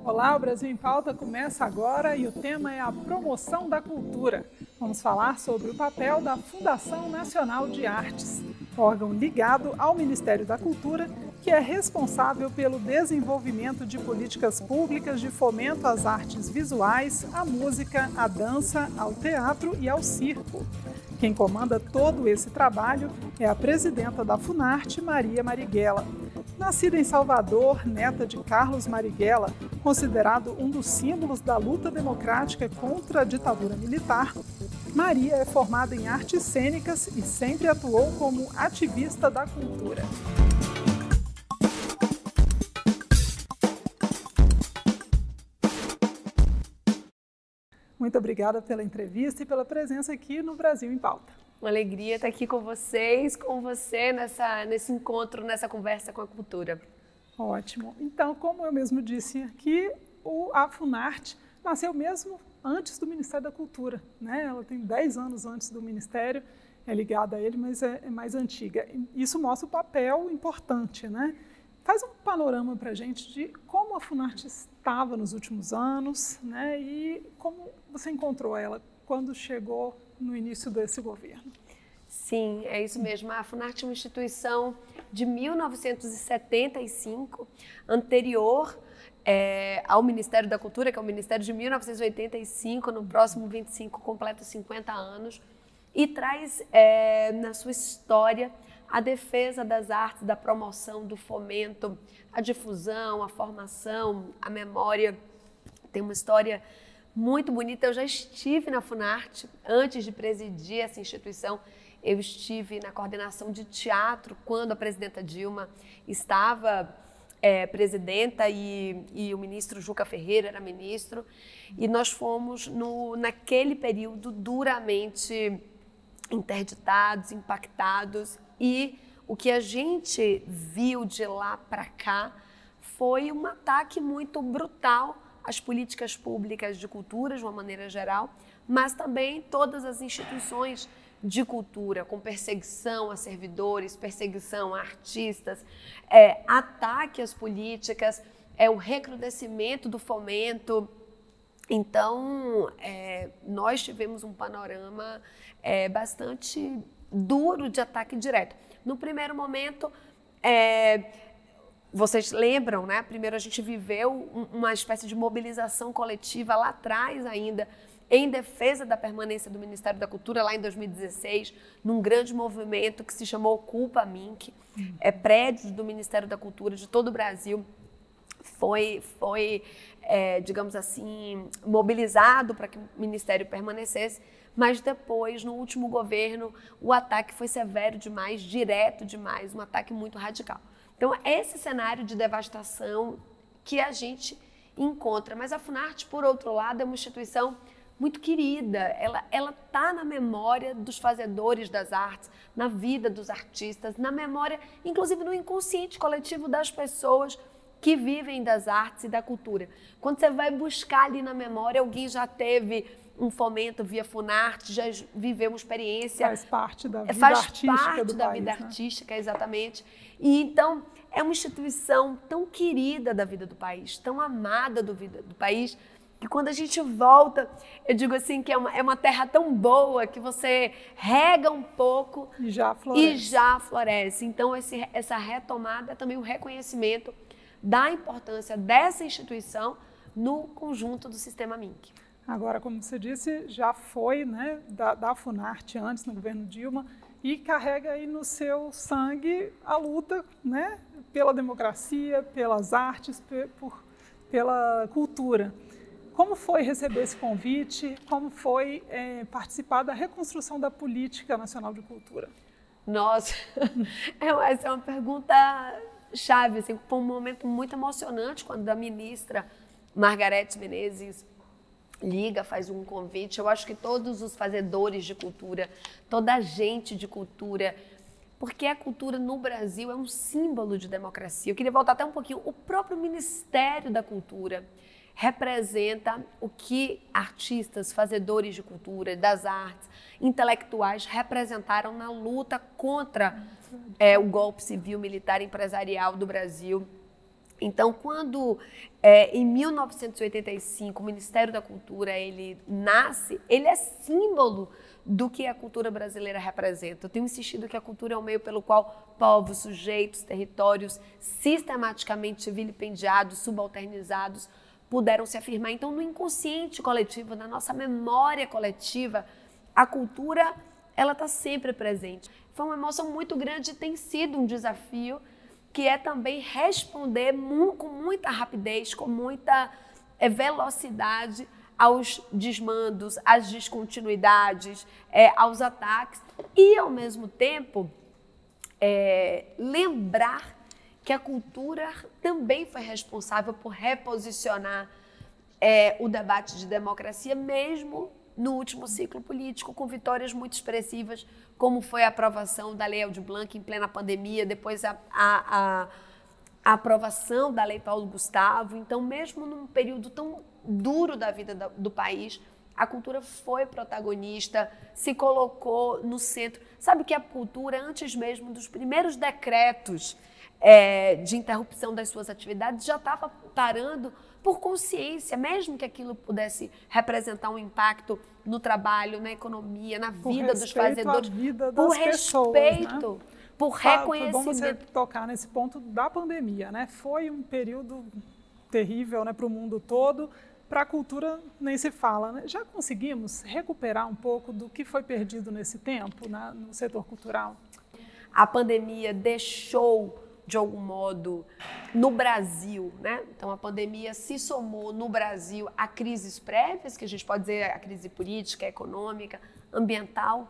Olá, o Brasil em Pauta começa agora e o tema é a promoção da cultura. Vamos falar sobre o papel da Fundação Nacional de Artes, órgão ligado ao Ministério da Cultura, que é responsável pelo desenvolvimento de políticas públicas de fomento às artes visuais, à música, à dança, ao teatro e ao circo. Quem comanda todo esse trabalho é a presidenta da Funarte, Maria Marighella. Nascida em Salvador, neta de Carlos Marighella, considerado um dos símbolos da luta democrática contra a ditadura militar, Maria é formada em artes cênicas e sempre atuou como ativista da cultura. Muito obrigada pela entrevista e pela presença aqui no Brasil em Pauta. Uma alegria estar aqui com vocês, com você, nesse encontro, nessa conversa com a cultura. Ótimo. Então, como eu mesmo disse aqui, a Funarte nasceu mesmo antes do Ministério da Cultura, né? Ela tem 10 anos antes do Ministério, é ligada a ele, mas é mais antiga. Isso mostra o papel importante, né? Faz um panorama para a gente de como a Funarte estava nos últimos anos, né? E como você encontrou ela quando chegou no início desse governo. Sim, é isso mesmo. A Funarte é uma instituição de 1975, anterior ao Ministério da Cultura, que é o Ministério de 1985, no próximo 25 completa 50 anos, e traz na sua história a defesa das artes, da promoção, do fomento, a difusão, a formação, a memória. Tem uma história muito bonita. Eu já estive na Funarte, antes de presidir essa instituição, eu estive na coordenação de teatro quando a presidenta Dilma estava presidenta e o ministro Juca Ferreira era ministro, e nós fomos, naquele período, duramente interditados, impactados, e o que a gente viu de lá para cá foi um ataque muito brutal às políticas públicas de cultura, de uma maneira geral, mas também todas as instituições de cultura, com perseguição a servidores, perseguição a artistas, ataque às políticas, o recrudescimento do fomento. Então, nós tivemos um panorama bastante duro de ataque direto. No primeiro momento, vocês lembram, né? Primeiro a gente viveu uma espécie de mobilização coletiva lá atrás ainda, em defesa da permanência do Ministério da Cultura, lá em 2016, num grande movimento que se chamou Ocupa Minc. Prédios do Ministério da Cultura de todo o Brasil foi digamos assim, mobilizado para que o Ministério permanecesse, mas depois, no último governo, o ataque foi severo demais, direto demais, um ataque muito radical. Então, esse cenário de devastação que a gente encontra. Mas a Funarte, por outro lado, é uma instituição muito querida. Ela está na memória dos fazedores das artes, na vida dos artistas, na memória, inclusive no inconsciente coletivo das pessoas que vivem das artes e da cultura. Quando você vai buscar ali na memória, alguém já teve um fomento via Funarte, já viveu uma experiência. Faz parte da vida artística do país, vida artística, exatamente. E então, é uma instituição tão querida da vida do país, tão amada do país, que quando a gente volta, eu digo assim, que é uma terra tão boa que você rega um pouco e já floresce. Então, essa retomada é também um reconhecimento da importância dessa instituição no conjunto do sistema Minc. Agora, como você disse, já foi, né, da Funarte antes, no governo Dilma, e carrega aí no seu sangue a luta, né, pela democracia, pelas artes, pela cultura. Como foi receber esse convite? Como foi participar da reconstrução da Política Nacional de Cultura? Nossa, essa é uma pergunta chave. Assim, foi um momento muito emocionante quando a ministra Margarete Menezes liga, faz um convite. Eu acho que todos os fazedores de cultura, toda a gente de cultura, porque a cultura no Brasil é um símbolo de democracia. Eu queria voltar até um pouquinho. O próprio Ministério da Cultura representa o que artistas, fazedores de cultura, das artes, intelectuais representaram na luta contra o golpe civil, militar e empresarial do Brasil Então, quando em 1985 o Ministério da Cultura ele nasce, ele é símbolo do que a cultura brasileira representa. Eu tenho insistido que a cultura é um meio pelo qual povos, sujeitos, territórios sistematicamente vilipendiados, subalternizados, puderam se afirmar. Então, no inconsciente coletivo, na nossa memória coletiva, a cultura ela está sempre presente. Foi uma emoção muito grande e tem sido um desafio, que é também responder com muita rapidez, com muita velocidade aos desmandos, às descontinuidades, aos ataques e, ao mesmo tempo, lembrar que a cultura também foi responsável por reposicionar o debate de democracia, mesmo no último ciclo político, com vitórias muito expressivas, como foi a aprovação da Lei Aldir Blanc em plena pandemia, depois a aprovação da Lei Paulo Gustavo. Então, mesmo num período tão duro da vida do país, a cultura foi protagonista, se colocou no centro. Sabe que a cultura, antes mesmo dos primeiros decretos de interrupção das suas atividades, já estava parando por consciência, mesmo que aquilo pudesse representar um impacto no trabalho, na economia, na vida dos fazedores, por respeito, né? Por reconhecimento. Foi bom você tocar nesse ponto da pandemia, né? Foi um período terrível, né, para o mundo todo. Para a cultura nem se fala, né? Já conseguimos recuperar um pouco do que foi perdido nesse tempo, né, no setor cultural? A pandemia deixou, de algum modo, no Brasil, né? Então a pandemia se somou no Brasil a crises prévias, que a gente pode dizer a crise política, econômica, ambiental,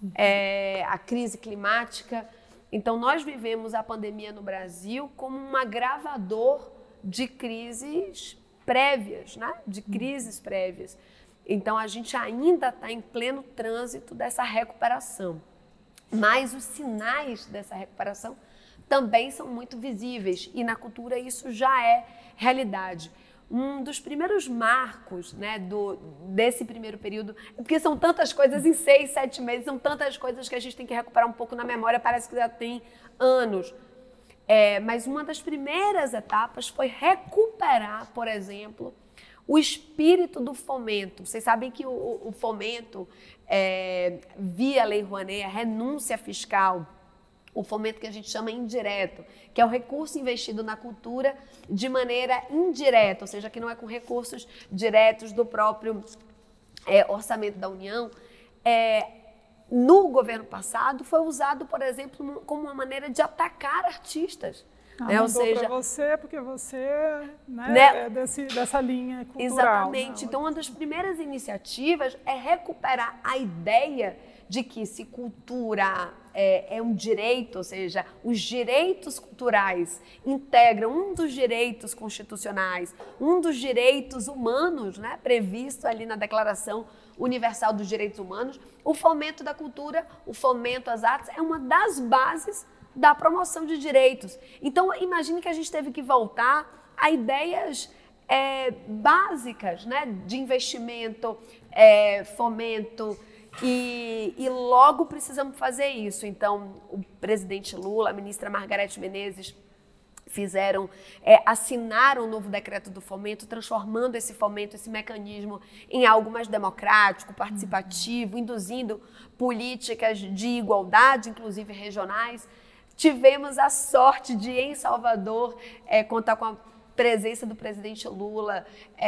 a crise climática. Então nós vivemos a pandemia no Brasil como um agravador de crises prévias, né? De crises prévias. Então a gente ainda está em pleno trânsito dessa recuperação, mas os sinais dessa recuperação também são muito visíveis e na cultura isso já é realidade. Um dos primeiros marcos, né, desse primeiro período, porque são tantas coisas em 6, 7 meses, são tantas coisas que a gente tem que recuperar um pouco na memória, parece que já tem anos. Mas uma das primeiras etapas foi recuperar, por exemplo, o espírito do fomento. Vocês sabem que o fomento, via Lei Rouanet, a renúncia fiscal, o fomento que a gente chama indireto, que é o recurso investido na cultura de maneira indireta, ou seja, que não é com recursos diretos do próprio orçamento da União, no governo passado foi usado, por exemplo, como uma maneira de atacar artistas. Ou seja, para você, porque você, né, é dessa linha cultural. Exatamente. Então, uma das primeiras iniciativas é recuperar a ideia de que se cultura é um direito, ou seja, os direitos culturais integram um dos direitos constitucionais, um dos direitos humanos, né, previsto ali na Declaração Universal dos Direitos Humanos. O fomento da cultura, o fomento às artes é uma das bases da promoção de direitos. Então, imagine que a gente teve que voltar a ideias básicas, né, de investimento, fomento, e logo precisamos fazer isso. Então, o presidente Lula, a ministra Margarete Menezes assinaram o novo decreto do fomento, transformando esse fomento, esse mecanismo, em algo mais democrático, participativo, induzindo políticas de igualdade, inclusive regionais. Tivemos a sorte de, em Salvador, contar com a presença do presidente Lula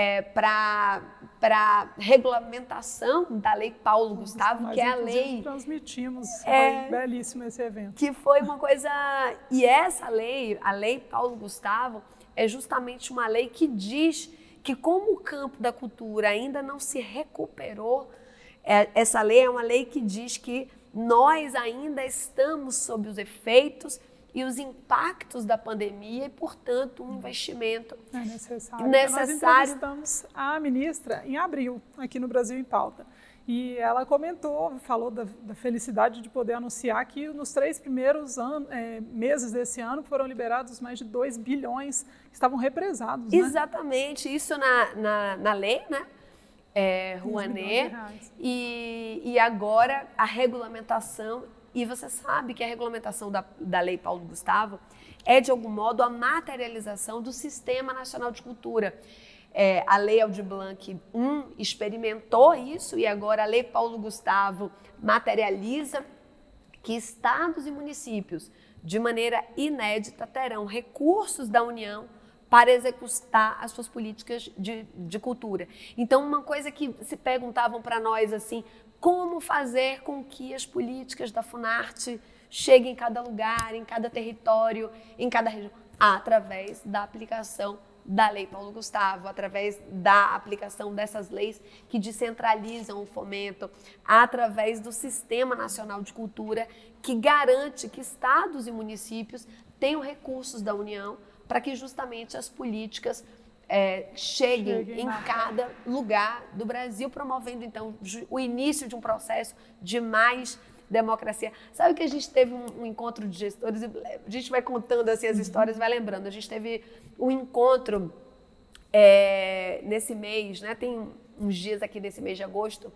para regulamentação da Lei Paulo Gustavo, que é a lei... Transmitimos, foi belíssimo esse evento. Que foi uma coisa... E essa lei, a Lei Paulo Gustavo, é justamente uma lei que diz que, como o campo da cultura ainda não se recuperou, essa lei é uma lei que diz que nós ainda estamos sob os efeitos e os impactos da pandemia e, portanto, um investimento necessário. Nós entrevistamos a ministra em abril, aqui no Brasil em Pauta. E ela falou da felicidade de poder anunciar que nos 3 primeiros meses desse ano foram liberados mais de 2 bilhões que estavam represados. Exatamente, né? Isso na lei, né? Rouanet, e agora a regulamentação E você sabe que a regulamentação da Lei Paulo Gustavo é, de algum modo, a materialização do Sistema Nacional de Cultura. A Lei Aldir Blanc I experimentou isso e agora a Lei Paulo Gustavo materializa que estados e municípios, de maneira inédita, terão recursos da União para executar as suas políticas de cultura. Então, uma coisa que se perguntavam para nós assim, como fazer com que as políticas da Funarte cheguem em cada lugar, em cada território, em cada região? Através da aplicação da Lei Paulo Gustavo, através da aplicação dessas leis que descentralizam o fomento, através do Sistema Nacional de Cultura, que garante que estados e municípios tenham recursos da União para que justamente as políticas cheguem em cada lugar do Brasil, promovendo então o início de um processo de mais democracia. Sabe que a gente teve um encontro de gestores, a gente vai contando assim as histórias, vai lembrando. A gente teve um encontro nesse mês, né? Tem uns dias aqui nesse mês de agosto,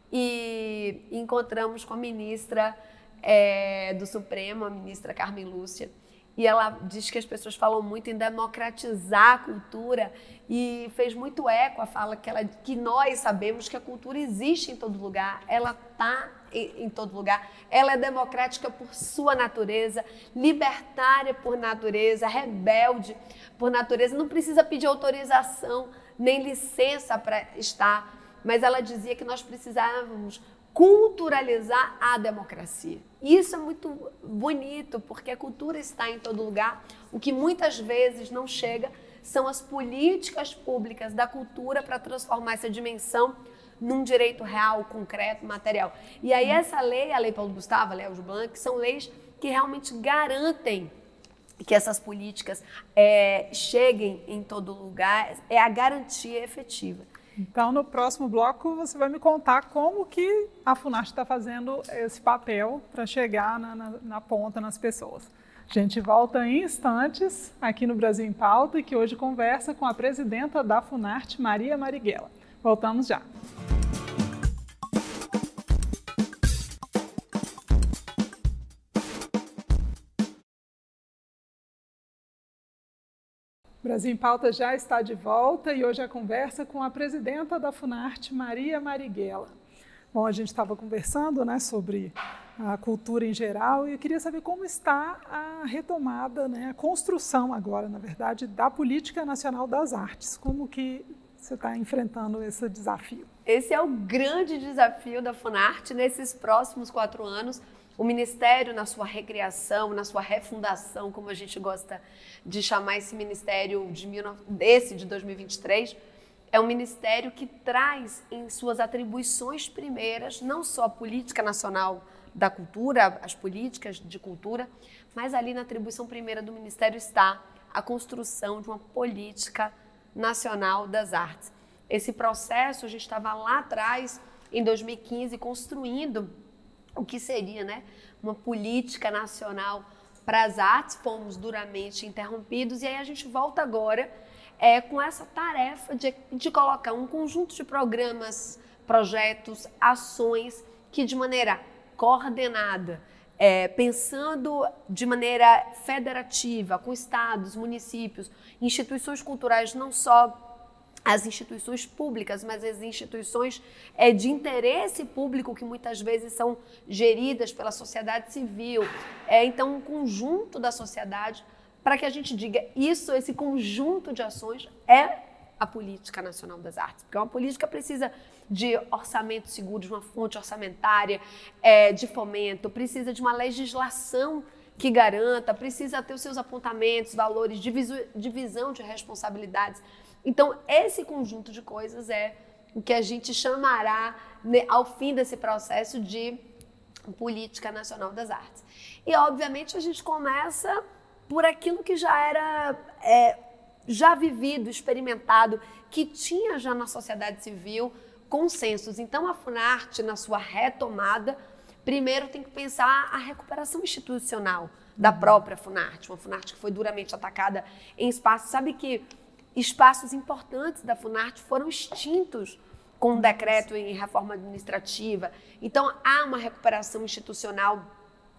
e encontramos com a ministra do Supremo, a ministra Carmen Lúcia, e ela diz que as pessoas falam muito em democratizar a cultura e fez muito eco a fala que nós sabemos que a cultura existe em todo lugar, ela está em todo lugar, ela é democrática por sua natureza, libertária por natureza, rebelde por natureza, não precisa pedir autorização nem licença para estar, mas ela dizia que nós precisávamos culturalizar a democracia. Isso é muito bonito, porque a cultura está em todo lugar. O que muitas vezes não chega são as políticas públicas da cultura para transformar essa dimensão num direito real, concreto, material. E aí essa lei, a Lei Paulo Gustavo, a Lei Aldir Blanc, são leis que realmente garantem que essas políticas cheguem em todo lugar, é a garantia efetiva. Então, no próximo bloco, você vai me contar como que a Funarte está fazendo esse papel para chegar na ponta, nas pessoas. A gente volta em instantes aqui no Brasil em Pauta, e que hoje conversa com a presidenta da Funarte, Maria Marighella. Voltamos já. Brasil em Pauta já está de volta e hoje a conversa com a presidenta da Funarte, Maria Marighella. Bom, a gente estava conversando, né, sobre a cultura em geral, e eu queria saber como está a retomada, né, a construção agora, na verdade, da Política Nacional das Artes. Como que você está enfrentando esse desafio? Esse é o grande desafio da Funarte nesses próximos 4 anos. O Ministério, na sua recriação, na sua refundação, como a gente gosta de chamar esse Ministério de 2023, é um ministério que traz em suas atribuições primeiras não só a Política Nacional da Cultura, as políticas de cultura, mas ali na atribuição primeira do Ministério está a construção de uma Política Nacional das Artes. Esse processo, a gente estava lá atrás, em 2015, construindo o que seria, né, uma política nacional para as artes. Fomos duramente interrompidos e aí a gente volta agora com essa tarefa de colocar um conjunto de programas, projetos, ações que de maneira coordenada, pensando de maneira federativa, com estados, municípios, instituições culturais, não só as instituições públicas, mas as instituições de interesse público que muitas vezes são geridas pela sociedade civil. Então, um conjunto da sociedade para que a gente diga esse conjunto de ações é a Política Nacional das Artes. Porque uma política precisa de orçamento seguro, de uma fonte orçamentária, de fomento, precisa de uma legislação que garanta, precisa ter os seus apontamentos, valores, divisão de responsabilidades. Então, esse conjunto de coisas é o que a gente chamará, ao fim desse processo, de Política Nacional das Artes. E, obviamente, a gente começa por aquilo que já era já vivido, experimentado, que tinha já na sociedade civil consensos. Então, a Funarte, na sua retomada, primeiro tem que pensar a recuperação institucional da própria Funarte, uma Funarte que foi duramente atacada em espaços. Sabe que espaços importantes da Funarte foram extintos com um decreto em reforma administrativa. Então, há uma recuperação institucional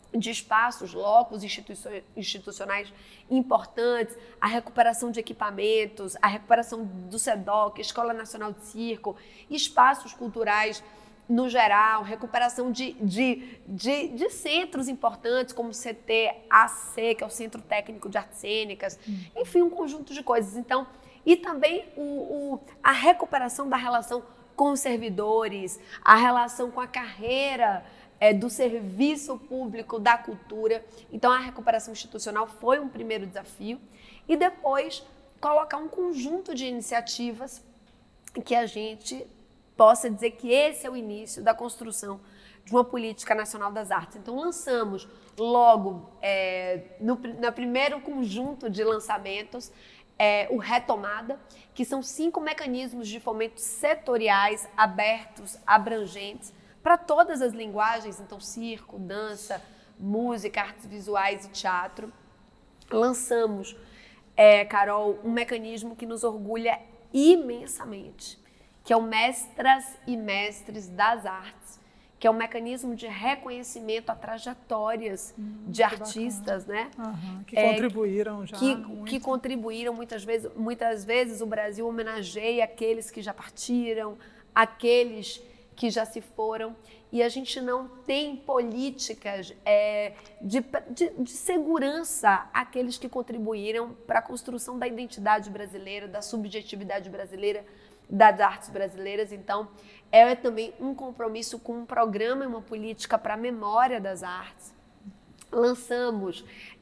de espaços, locos institucionais importantes, a recuperação de equipamentos, a recuperação do SEDOC, Escola Nacional de Circo, espaços culturais no geral, recuperação de centros importantes como o CTAC, que é o Centro Técnico de Artes Cênicas, enfim, um conjunto de coisas. Então, e também a recuperação da relação com os servidores, a relação com a carreira do serviço público da cultura. Então, a recuperação institucional foi um primeiro desafio. E depois, colocar um conjunto de iniciativas que a gente possa dizer que esse é o início da construção de uma política nacional das artes. Então, lançamos logo, no primeiro conjunto de lançamentos, o Retomada, que são 5 mecanismos de fomento setoriais, abertos, abrangentes, para todas as linguagens, então circo, dança, música, artes visuais e teatro. Lançamos, Carol, um mecanismo que nos orgulha imensamente, que é o Mestras e Mestres das Artes, que é um mecanismo de reconhecimento a trajetórias de artistas, né? Que contribuíram já que contribuíram muitas vezes o Brasil homenageia aqueles que já partiram, aqueles que já se foram, e a gente não tem políticas de segurança àqueles que contribuíram para a construção da identidade brasileira, da subjetividade brasileira, das artes brasileiras. Então, é também um compromisso com um programa e uma política para a memória das artes. Lançamos,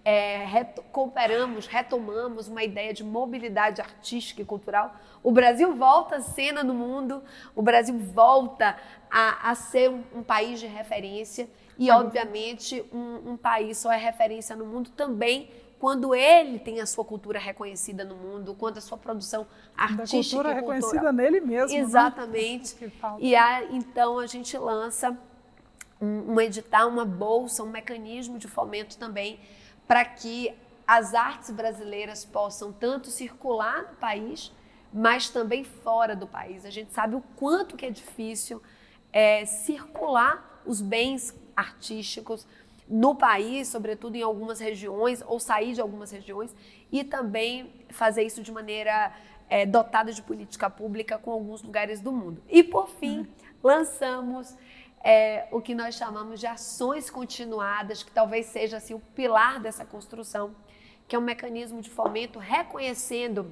retomamos uma ideia de mobilidade artística e cultural. O Brasil volta à cena no mundo, o Brasil volta a ser um país de referência e, obviamente, um país só é referência no mundo também quando ele tem a sua cultura reconhecida no mundo, quando a sua produção artística e cultural reconhecida nele mesmo. Exatamente. Né? Então a gente lança um edital, uma bolsa, um mecanismo de fomento também para que as artes brasileiras possam tanto circular no país, mas também fora do país. A gente sabe o quanto que é difícil circular os bens artísticos no país, sobretudo em algumas regiões, ou sair de algumas regiões, e também fazer isso de maneira dotada de política pública com alguns lugares do mundo. E, por fim, lançamos o que nós chamamos de ações continuadas, que talvez seja assim, o pilar dessa construção, que é um mecanismo de fomento reconhecendo.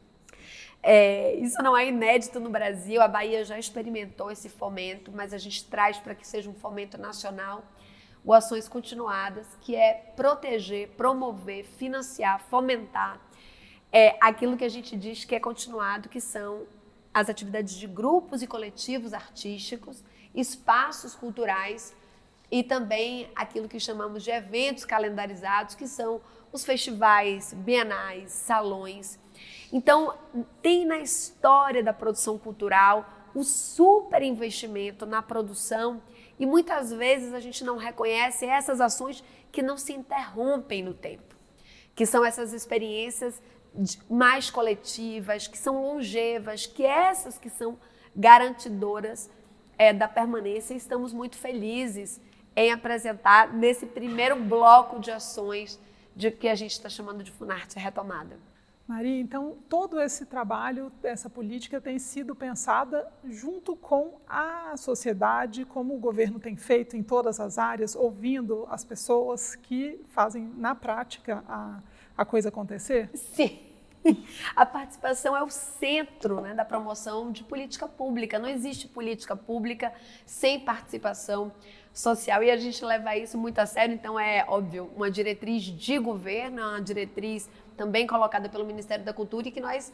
Isso não é inédito no Brasil, a Bahia já experimentou esse fomento, mas a gente traz para que seja um fomento nacional, o Ações Continuadas, que é proteger, promover, financiar, fomentar aquilo que a gente diz que é continuado, que são as atividades de grupos e coletivos artísticos, espaços culturais e também aquilo que chamamos de eventos calendarizados, que são os festivais, bienais, salões. Então, tem na história da produção cultural o superinvestimento na produção e muitas vezes a gente não reconhece essas ações que não se interrompem no tempo, que são essas experiências mais coletivas, que são longevas, que essas que são garantidoras da permanência. E estamos muito felizes em apresentar nesse primeiro bloco de ações de que a gente está chamando de Funarte Retomada. Maria, então todo esse trabalho, essa política tem sido pensada junto com a sociedade, como o governo tem feito em todas as áreas, ouvindo as pessoas que fazem na prática a coisa acontecer? Sim, a participação é o centro, né, da promoção de política pública. Não existe política pública sem participação social e a gente leva isso muito a sério. Então é óbvio, uma diretriz de governo, uma diretriz também colocada pelo Ministério da Cultura e que nós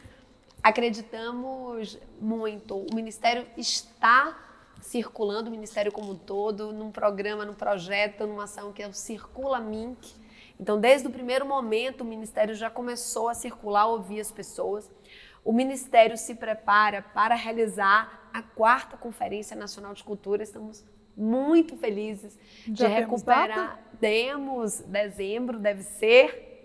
acreditamos muito. O Ministério está circulando, o Ministério como um todo, num programa, num projeto, numa ação que é o Circula Minc. Então, desde o primeiro momento, o Ministério já começou a circular, ouvir as pessoas. O Ministério se prepara para realizar a 4ª Conferência Nacional de Cultura. Estamos muito felizes de recuperar. Temos dezembro, deve ser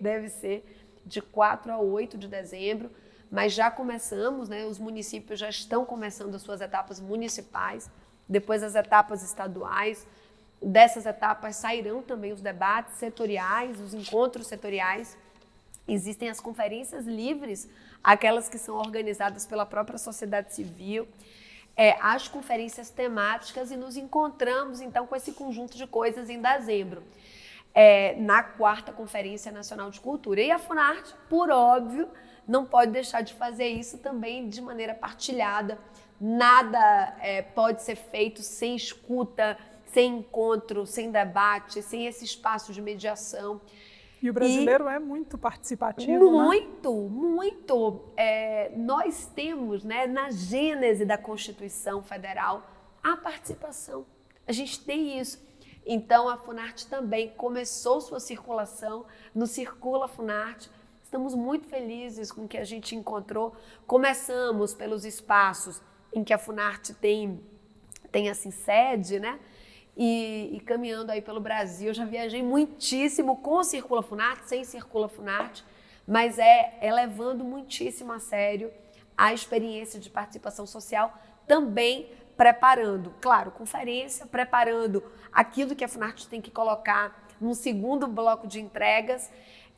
de 4 a 8 de dezembro, mas já começamos, né? Os municípios já estão começando as suas etapas municipais, depois as etapas estaduais, dessas etapas sairão também os debates setoriais, os encontros setoriais. Existem as conferências livres, aquelas que são organizadas pela própria sociedade civil, as conferências temáticas, e nos encontramos então com esse conjunto de coisas em dezembro, na 4ª Conferência Nacional de Cultura. E a Funarte, por óbvio, não pode deixar de fazer isso também de maneira partilhada. Nada pode ser feito sem escuta, sem encontro, sem debate, sem esse espaço de mediação. E o brasileiro é muito participativo, muito, né? Muito. Nós temos, né, na gênese da Constituição Federal, a participação. A gente tem isso. Então, a Funarte também começou sua circulação no Circula Funarte. Estamos muito felizes com o que a gente encontrou. Começamos pelos espaços em que a Funarte tem assim, sede, né? E caminhando aí pelo Brasil, eu já viajei muitíssimo com o Circula Funarte, sem Circula Funarte, mas levando muitíssimo a sério a experiência de participação social, também preparando, claro, conferência, preparando aquilo que a Funarte tem que colocar num segundo bloco de entregas,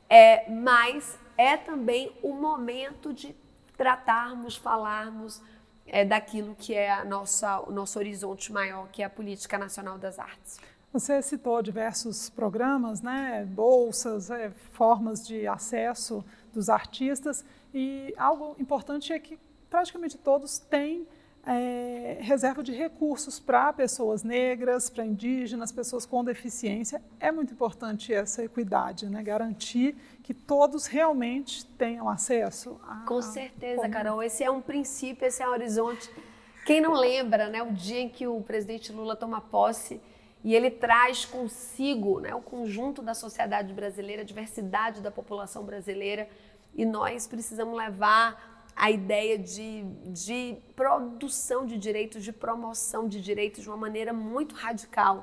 mas é também o momento de tratarmos, falarmos daquilo que é o nosso horizonte maior, que é a Política Nacional das Artes. Você citou diversos programas, né, bolsas, formas de acesso dos artistas, e algo importante é que praticamente todos têm reserva de recursos para pessoas negras, para indígenas, pessoas com deficiência. É muito importante essa equidade, né? Garantir que todos realmente tenham acesso. Com certeza, Carol. Esse é um princípio, esse é um horizonte. Quem não lembra, né, o dia em que o presidente Lula toma posse e ele traz consigo, né, o conjunto da sociedade brasileira, a diversidade da população brasileira, e nós precisamos levar a ideia de produção de direitos, de promoção de direitos de uma maneira muito radical.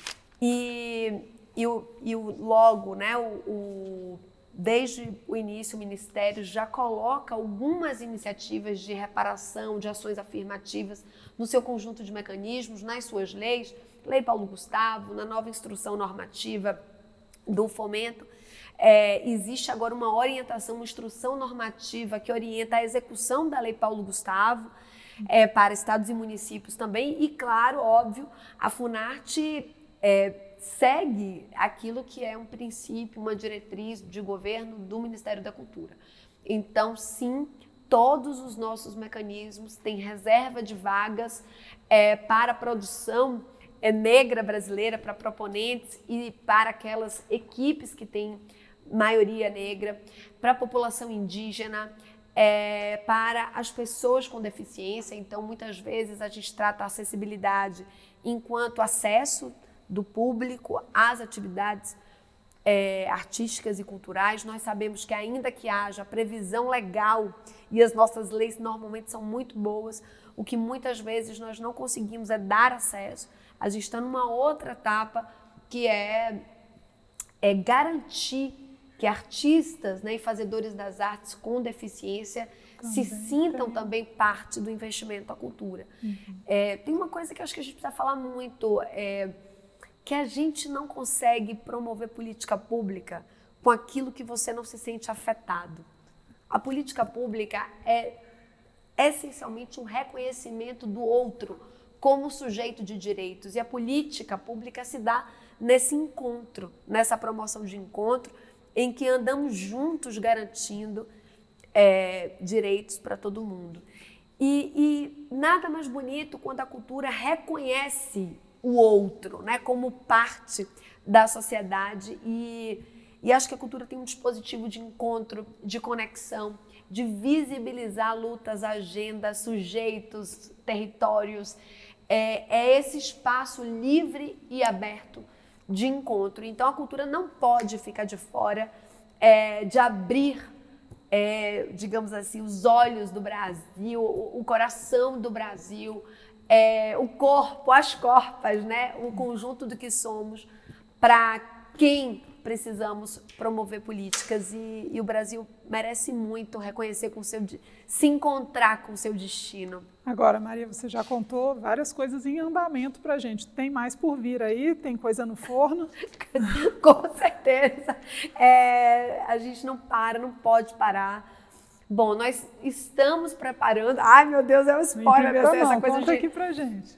E logo, né, desde o início, o Ministério já coloca algumas iniciativas de reparação, de ações afirmativas no seu conjunto de mecanismos, nas suas leis, Lei Paulo Gustavo, na nova instrução normativa do fomento. Existe agora uma orientação, uma instrução normativa que orienta a execução da Lei Paulo Gustavo para estados e municípios também. E, claro, óbvio, a Funarte segue aquilo que é um princípio, uma diretriz de governo do Ministério da Cultura. Então, sim, todos os nossos mecanismos têm reserva de vagas para a produção negra brasileira, para proponentes e para aquelas equipes que têm maioria negra, para a população indígena, para as pessoas com deficiência. Então, muitas vezes a gente trata a acessibilidade enquanto acesso do público às atividades artísticas e culturais. Nós sabemos que ainda que haja previsão legal, e as nossas leis normalmente são muito boas, o que muitas vezes nós não conseguimos é dar acesso. A gente está numa outra etapa que é garantir que artistas, né, e fazedores das artes com deficiência se sintam também parte do investimento à cultura. Tem uma coisa que eu acho que a gente precisa falar muito, que a gente não consegue promover política pública com aquilo que você não se sente afetado. A política pública é essencialmente um reconhecimento do outro como sujeito de direitos, e a política pública se dá nesse encontro, nessa promoção de encontro, em que andamos juntos garantindo direitos para todo mundo. E nada mais bonito quando a cultura reconhece o outro, né, como parte da sociedade, e acho que a cultura tem um dispositivo de encontro, de conexão, de visibilizar lutas, agendas, sujeitos, territórios. É esse espaço livre e aberto de encontro. Então, a cultura não pode ficar de fora de abrir, digamos assim, os olhos do Brasil, o coração do Brasil, o corpo, as corpas, né? O conjunto do que somos, para quem precisamos promover políticas e o Brasil merece muito reconhecer se encontrar com o seu destino. Agora, Maria, você já contou várias coisas em andamento para a gente. Tem mais por vir aí? Tem coisa no forno? Com certeza. A gente não pode parar. Bom, nós estamos preparando... Ai, meu Deus, é um spoiler. Essa coisa conta aqui pra gente.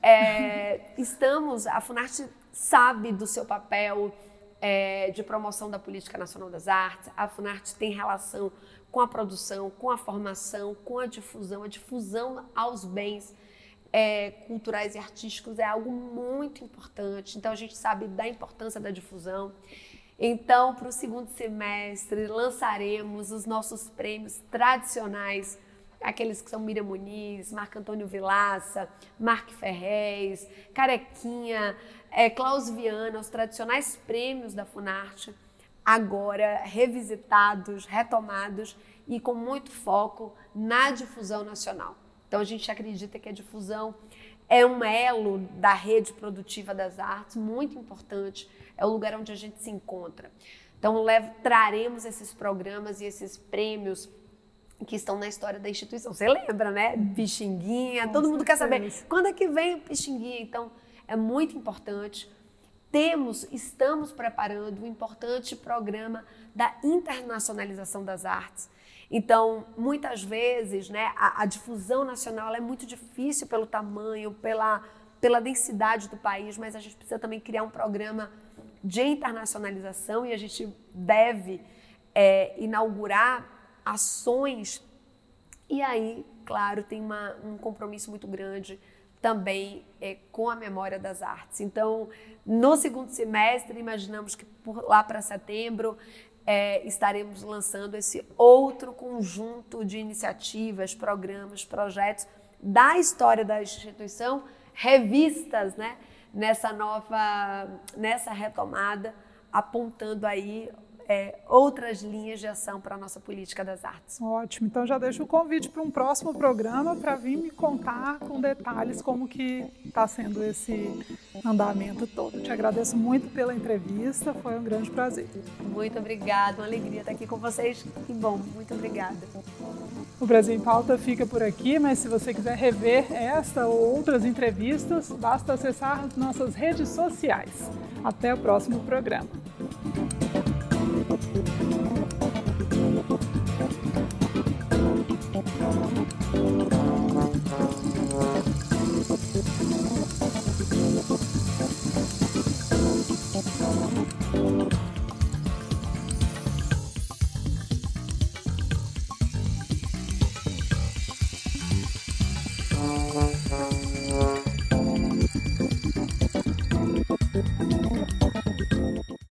A Funarte sabe do seu papel de promoção da Política Nacional das Artes. A Funarte tem relação com a produção, com a formação, com a difusão aos bens culturais e artísticos é algo muito importante. Então, a gente sabe da importância da difusão. Então, para o segundo semestre, lançaremos os nossos prêmios tradicionais, aqueles que são Miriam Muniz, Marco Antônio Vilaça, Marc Ferrez, Carequinha, Klaus Viana, os tradicionais prêmios da Funarte, agora revisitados, retomados e com muito foco na difusão nacional. Então, a gente acredita que a difusão é um elo da rede produtiva das artes, muito importante, é o lugar onde a gente se encontra. Então, traremos esses programas e esses prêmios que estão na história da instituição. Você lembra, né? Pixinguinha, todo mundo quer saber quando é que vem o Pixinguinha. Então, é muito importante. Estamos preparando um importante programa da internacionalização das artes. Então, muitas vezes, né, a difusão nacional é muito difícil pelo tamanho, pela densidade do país, mas a gente precisa também criar um programa de internacionalização e a gente deve inaugurar ações. E aí, claro, tem um compromisso muito grande também com a memória das artes. Então, no segundo semestre, imaginamos que lá para setembro estaremos lançando esse outro conjunto de iniciativas, programas, projetos da história da instituição, revistas, né, nessa retomada, apontando aí outras linhas de ação para a nossa política das artes. Ótimo, então já deixo o convite para um próximo programa para vir me contar com detalhes como que está sendo esse andamento todo. Te agradeço muito pela entrevista, foi um grande prazer. Muito obrigada, uma alegria estar aqui com vocês, que bom, muito obrigada. O Brasil em Pauta fica por aqui, mas se você quiser rever esta ou outras entrevistas, basta acessar nossas redes sociais. Até o próximo programa.